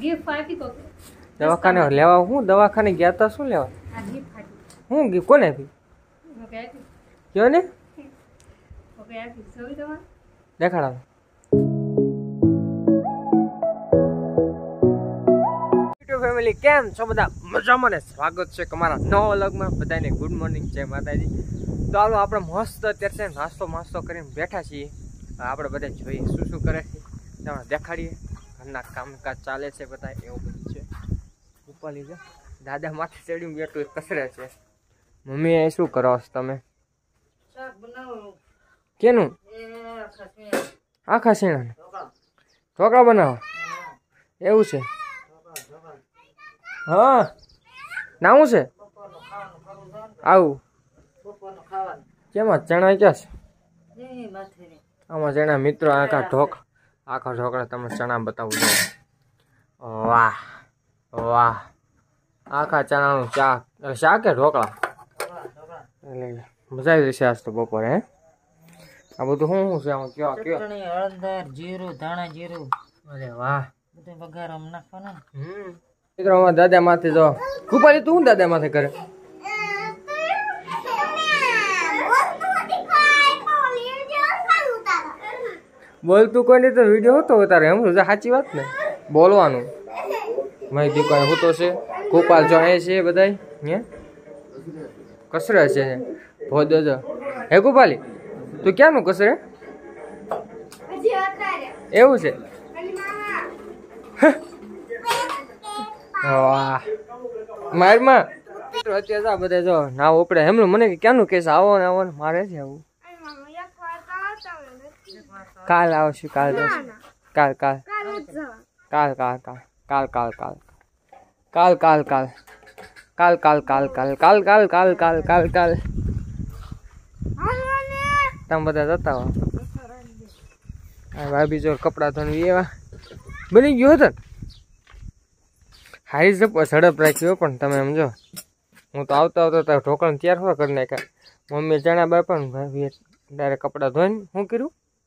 દવાખાને લેવા હું દવાખાને ગયા તા શું લેવા હું ગિફ્ટ કોને આપી કયો ને દેખાડા ફેમિલી કેમ છો બધા મજામાં ને સ્વાગત છે તમારા નવા વ્લોગમાં બધાને ગુડ મોર્નિંગ જય માતાજી તો હાલો આપણે મસ્ત અત્યારે નાસ્તો કરીને બેઠા છીએ આપણે બધા જોઈએ શું કરે છે તમને દેખાડીએ ઘરના કામકાજ ચાલે છે બધા એવું બધું છે ઉપાલી છે દાદા માથે ચડીને બેઠું કસરે છે મમ્મી એ શું કરો છો તમે કેનું આખા શીણા ઢોકળા બનાવો એવું છે હા નાવું છે આવું કેમાં ચણા ક્યાં છે આમાં ચણા મિત્રો આખા ઢોકળા તમે ચણા બતાવું છો વાહ વાહ આખા ચણાનું શાક કે ઢોકળા મજા આવી જશે આજ તો બપોરે હે આ બધું શું છે આમાં કયો હળદર જીરું ધાણા જીરું અરે વાહ બધું વઘારમાં નાખવાના મિત્રો અમારા દાદા માથે જો કુપાલી તું શું દાદા માથે કરે બોલતું કોઈ નહીં તો વિડીયો હોતો તારે એમ સાચી વાત ને બોલવાનું મારી દુકાન હોતો છે ગોપાલ જો એ છે બધા હે કસરે છે ભોદો જો હે ગોપાલી તું ક્યાંનું કસરે એવું છે વાહ મારમાં અત્યારે બધા જો નાવ ઉપડે એમનું મને ક્યાંનું કેસ આવો ને મારે છે આવું કાલ આવશું કાલ તમે બધા જતા હો ભાભી જો કપડા ધોવી એવા બની ગયો હતો હારી ઝડપ રાખ્યો પણ તમે સમજો હું તો આવતા ઢોકળા તૈયાર થોડા કરી નાખ્યા મમ્મી ચણા બાપા ને ભાભી ડાયરેક્ટ કપડા ધોઈને શું કર્યું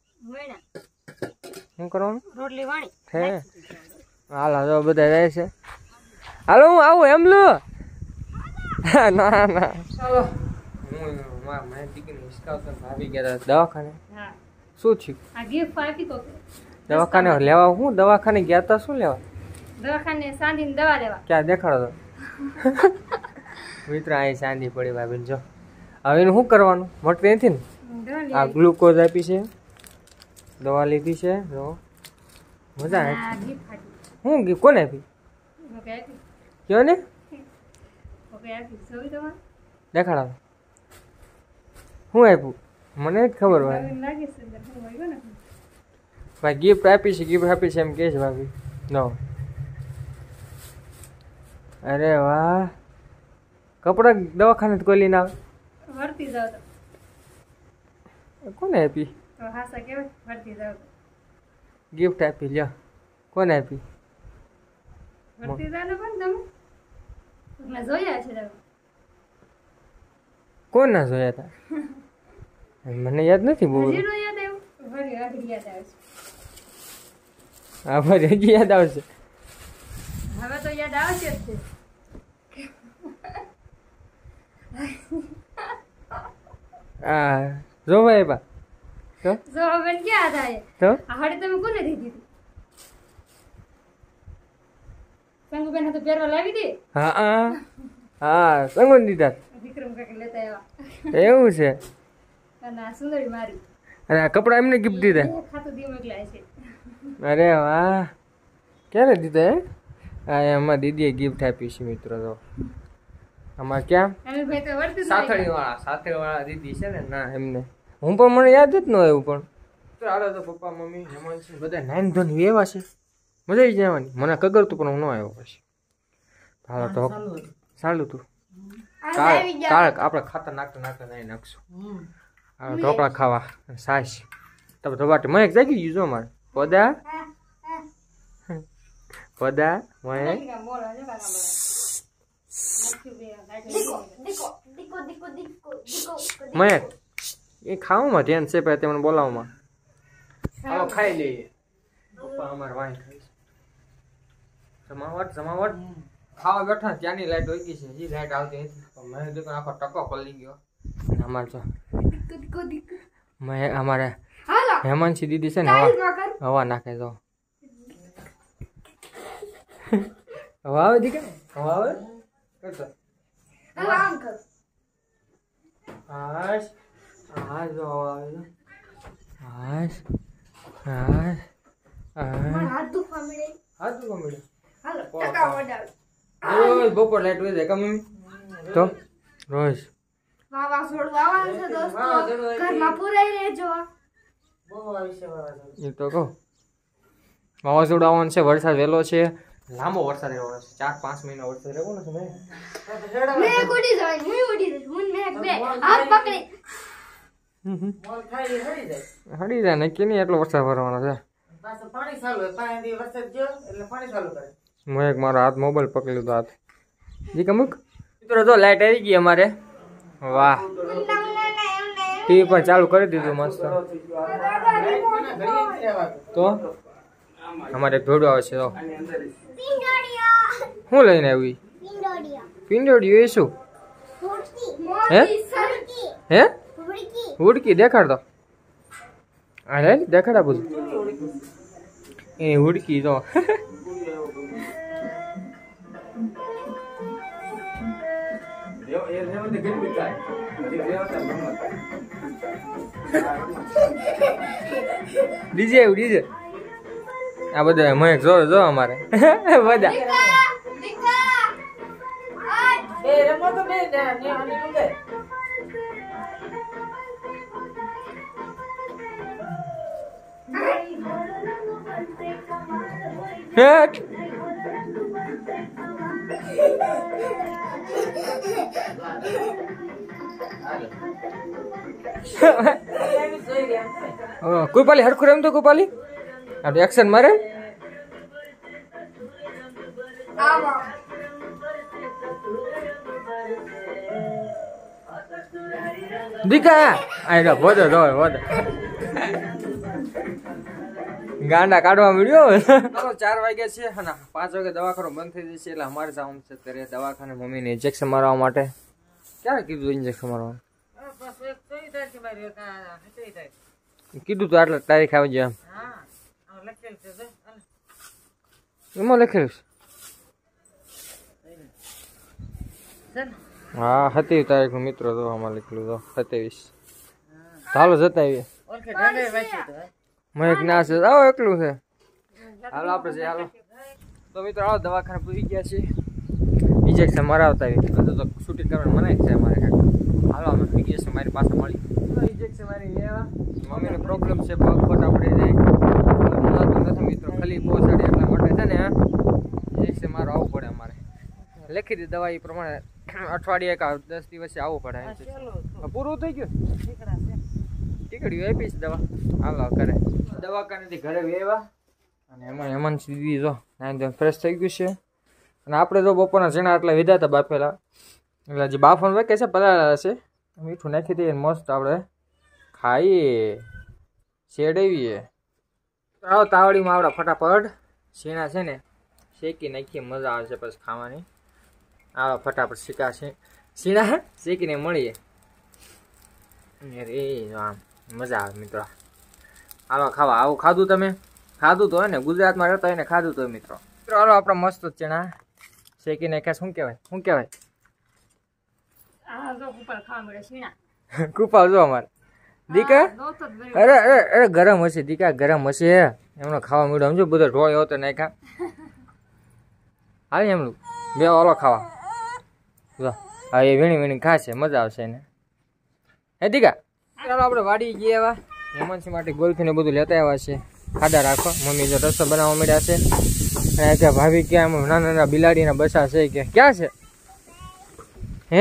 શું કરવાનું રોટલી વાણી હે હાલ જો બધા જાય છે હાલો હું આવું એમ લો ના ચાલો હું મારી દીકરીને હિસકાવતો ભાભી ગયા દવાખાને શું થયું દવાખાને લેવા હું દવાખાને ગયા તા શું લેવા દવાખાને સાંધીને દવા લેવા ક્યાં દેખાડો તો મિત્ર અહીં સાંધી પડી ભાભી જો હવે એનું શું કરવાનું મોટી નથી ને આ ગ્લુકોઝ આપી છે દવા લીધી છે જો મજા આવે હું કોને આપી કયો ને દેખાડો શું આપ્યું મને જ ખબર ભાઈ ગિફ્ટ આપી છે એમ કે છે ભાભી નો અરે વાહ કપડા દવાખાને કોઈ લઈને આવે કોને આપી ગિફ્ટ આપી લ્યો કોને આપી કોણ ના જોયા હતા મને યાદ નથી બહુ હા ભાઈ હજી યાદ આવશે હવે તો યાદ આવશે જ હા જો ભાઈ બા તો બેન ક્યાં થાય તો આ હાડી તમે કોને દીધી હતી સંગુબેન તો પહેરવા લાવી દે હા સંગુન દીધા વિક્રમ કાકા લેતા આવ્યા એવું છે અને આ સુંદરી મારી અને આ કપડા એમને ગિફ્ટ દીધા ખાતું દી મોકલાય છે અરે વાહ ક્યારે દીધા હે હા એમાં દીદીએ ગિફ્ટ આપી છે મિત્રો તો આમાં ક્યાં સાથળી વાળા દીદી છે ને ના એમને હું પણ મને યાદ જ ન આવ્યું પણ હાલો તો પપ્પા મમ્મી હેમાંશી બધા નાઈન ધોની એવા છે મજા આવી જવાની મને કગરતું પણ હું ન આવ્યો પછી હાલો તો સારું તું કાળ આપણે ખાતર નાખતા નહીં નાખશું હાલો ઢોકળા ખાવા સાસ તમે ધોવાટી મને જાગી ગયું જો અમારે પદા મને મયક એ ખાવામાં ધ્યાન છે ભાઈ તમને બોલાવવામાં હાલો ખાઈ લઈએ પપ્પા અમારે વાણી ખાઈ જમાવટ ખાવા બેઠા ત્યાંની લાઈટ હોય ગઈ છે હજી લાઈટ આવતી નથી મેં દીકરો આખો ટકો પલી ગયો અમારે તો અમારે હેમાંશી દીદી છે ને હવા નાખે તો હવા આવે દીકરા હવા આવે કરતો હાશ હાશ જો હવા આવે હાશ હાશ હાથ દુખવા મળે રોજ બપોર લાઈટ હોય જાય મમ્મી તો રોજ એ તો કહો વાવાઝોડું આવવાનું છે વરસાદ વહેલો છે લાંબો વરસાદ રહેવાનો છે 4-5 મહિના વરસાદ રહેવાનો છે હડી જાય નક્કી નહીં એટલો વરસાદ ભરવાનો છે હું એક મારો હાથ મોબાઈલ પકડી લીધો હાથ જી કમુક મિત્રો જો લાઈટ આવી ગઈ અમારે વાહ ટીવી પણ ચાલુ કરી દીધું મસ્ત તો અમારે ભેડું આવે છે તો શું લઈને આવી પિંડોડિયું એ શું હે હુડકી દેખાડ દો અરે દેખાડા બધું એ હુડકી તો ડીજે એવું ડીજે આ બધા મહેક જો જો અમારે બધા કુપાલી હરખું રમ તો કુપાલી આપણે એક્શન મારે દીકા આ વધો વધો ગાંડા કાઢવા મળ્યો 4 વાગ્યા છે અને 5 વાગે દવાખાનો બંધ થઈ જશે એટલે અમારે જવાનું છે ત્યારે દવાખાને મમ્મીને ઇન્જેક્શન મારવા માટે ક્યારે કીધું ઇન્જેક્શન મારવાનું કીધું તો આટલા તારીખ આવી જાય એમાં લખેલું હા 27 તારીખનું મિત્રો તો આમાં લખેલું તો 27 ચાલો જતા આવીએ મહેક ના છે આવો એકલું છે હાલો આપણે હાલો તો મિત્રો આવો દવાખાને પૂરી ગયા છીએ ઇન્જેક્શન મરાવતા આવી બધું તો શૂટિંગ કરવાનું મનાય છે અમારે હાલો અમે પૂરી ગયા છીએ મારી પાસે મળી ઇન્જેક્શન મારી લેવા મમ્મીનો પ્રોબ્લેમ છે પગ ફોટા પડી જાય નથી મિત્રો ખાલી પહોંચાડે એટલા માટે છે ને ઇન્જેક્શન મારો આવવું પડે અમારે લખી દી દવા એ પ્રમાણે અઠવાડિયે કે 10 દિવસે આવવું પડે પૂરું થઈ ગયું ટીકડી આપીશ દવા હાલો કરે દવાખાનેથી ઘરે વેવા અને એમાં હેમંત દીદી જો નાઈ ફ્રેશ થઈ ગયું છે અને આપણે જો બપોરના ચણા આટલા વિધા હતા બાફેલા એટલે જે બાફવાનું વેકે છે પલાળેલા છે મીઠું નાખી દઈએ મસ્ત આપણે ખાઈએ શેડવીએ આવો તાવડીમાં આવડા ફટાફટ શીણા છે ને શેકી નાખીએ મજા આવે છે પછી ખાવાની આવા ફટાફટ શીકા છે શીણા શેકીને મળીએ રે આમ મજા આવે મિત્રો હાલો ખાવા આવું ખાધું તમે ખાધું તો હોય ને ગુજરાતમાં રહેતા હોય ને ખાધું તો મિત્રો હાલો આપણા મસ્ત ચણા શેકી નાખ્યા શું કહેવાય કુપાવ જો અમારે દીકા અરે ગરમ હશે દીકા ગરમ હશે એમનો ખાવા મળ્યો સમજો બધો ઢોળ્યો હતો નાખ્યા હાલ એમનું બે ઓલો ખાવા જો હા એ વીણી ખાશે મજા આવશે એને હે દીકા ચાલો આપણે વાડી ગયા એવા હેમંતસિંહ માટે ગોલ્ફીને બધું લેતા આવ્યા છે ખાડા રાખો મમ્મી જો રસ્તો બનાવવા મળ્યા છે અને ત્યાં ભાભી ક્યાં નાના નાના બિલાડીના બસા છે કે ક્યાં છે હે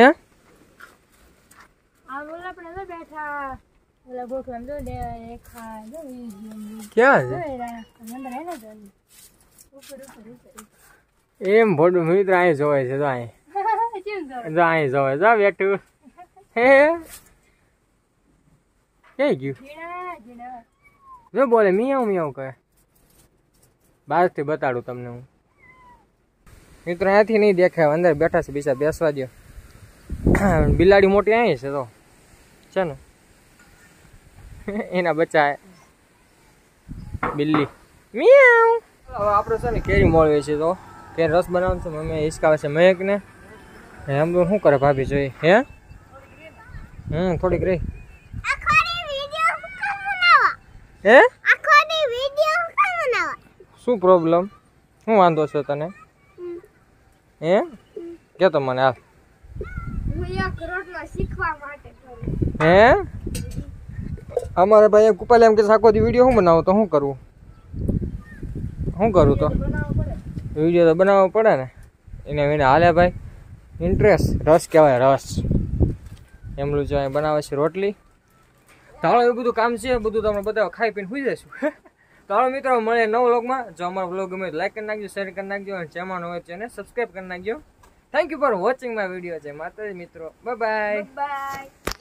ક્યાં છે એમ ભોડું મિત્ર અહીં જોવે છે તો અહીં જોવે જો બેઠું હે ક્યાં ગયું જો બોલે મિયાવ મિયાવ કહે બહારથી બતાડું તમને હું મિત્રો અહીંયાથી નહીં દેખાય, અંદર બેઠા છે બીજા, બેસવા દો. બિલાડી મોટી અહીં છે તો છે ને એના બચ્ચા બિલ્લી મિયાઉ. હવે આપણે છે ને કેરી મળીએ છીએ તો કેરી રસ બનાવવાનું છે. મમ્મી હિસકાવે છે મયંકને. એમ તો શું કરે ભાભી જોઈએ હે? થોડીક રહી હે. શું પ્રોબ્લેમ, શું વાંધો છે તને હે? કે તો મને હાલ હે. અમારે ભાઈ કુપાલ એમ કે આખો દી વિડીયો શું બનાવો તો શું કરવું? શું કરું તો વિડીયો તો બનાવવો પડે ને. એને હાલે ભાઈ ઇન્ટરેસ્ટ. રસ કહેવાય રસ. એમલું જો બનાવે છે રોટલી. તો હાલો એવું બધું કામ છે, બધું તમે બધા ખાઈ પીને સુઈ જઈશું. તો હાલો મિત્રો મળે નવ વ્લોગમાં. જો અમારો વ્લોગ ગમે તો લાઈક કરી નાખજો, શેર કરી નાખજો અને ચેનલ હોય ચેનલ સબસ્ક્રાઈબ કરી નાખજો. Thank you for watching my video. છે માતાજી મિત્રો, બાય બાય.